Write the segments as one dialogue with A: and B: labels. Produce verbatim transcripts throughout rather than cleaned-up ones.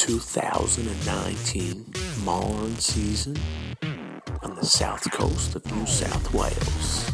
A: two thousand nineteen Marlin season on the south coast of New South Wales.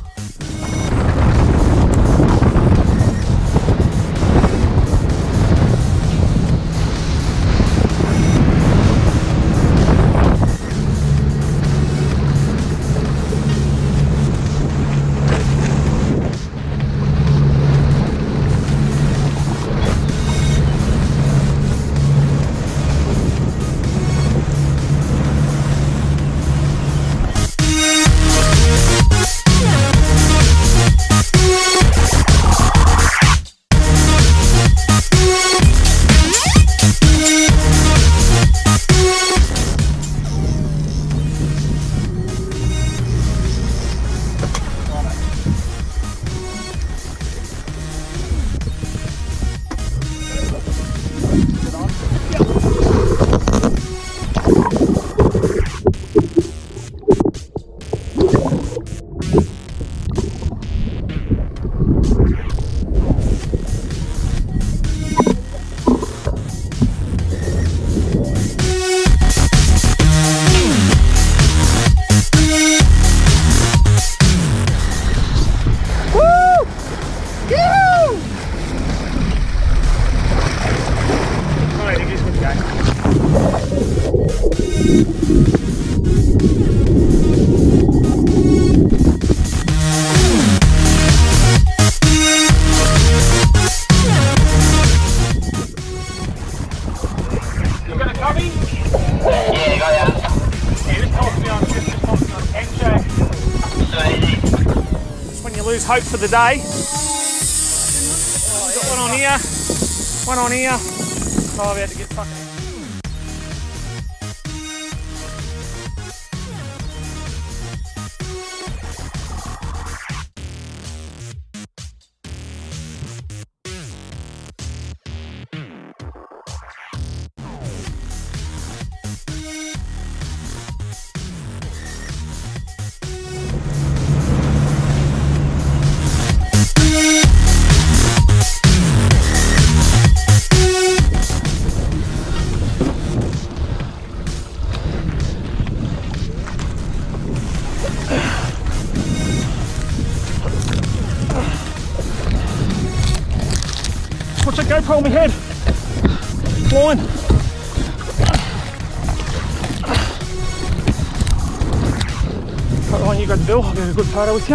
B: Lose hope for the day. Got one on here, one on here. Oh, we had to get fucking. Watch that GoPro on my head. Flying. Right on, you got the bill. I'll get a good photo with you.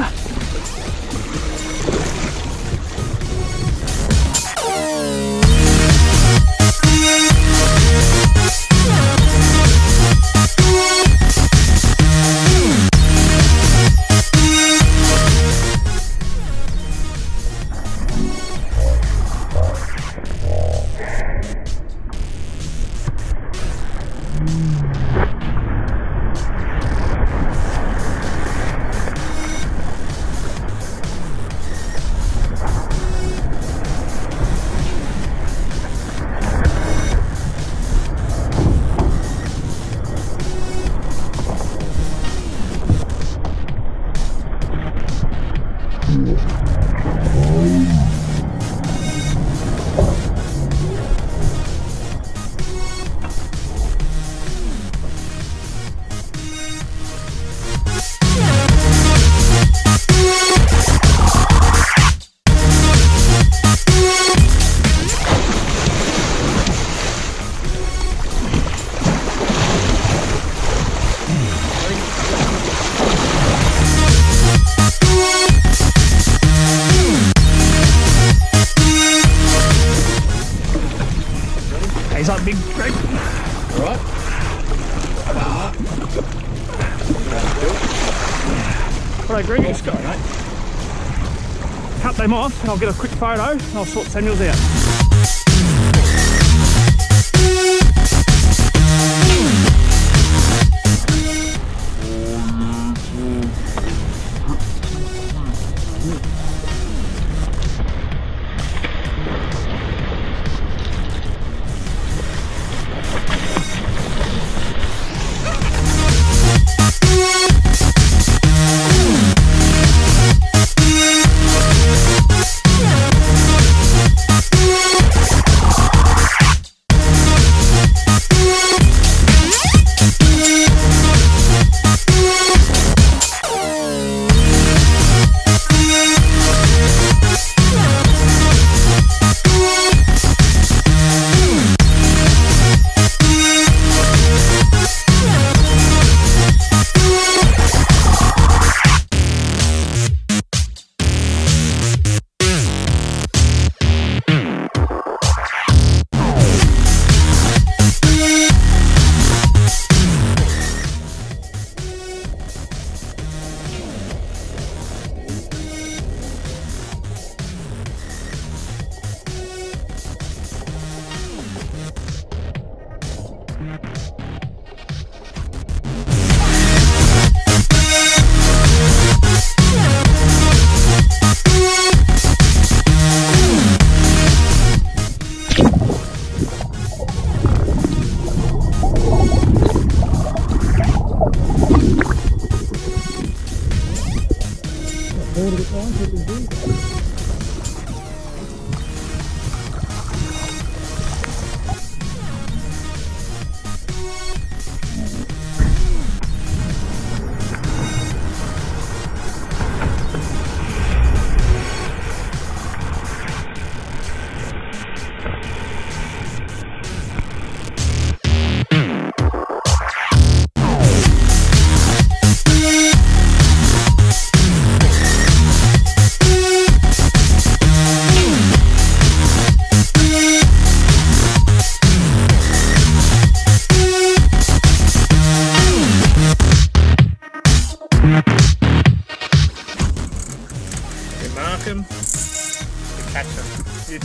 B: He's up big, Greg.
C: Alright.
B: Alright, Greg.
C: Let's go, mate.
B: Cut them off and I'll get a quick photo and I'll sort Samuel's out.
D: Yeah.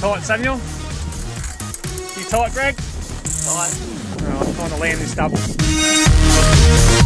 B: tight, Samuel? You tight, Greg?
A: Tight.
B: Alright, I'm trying to land this double.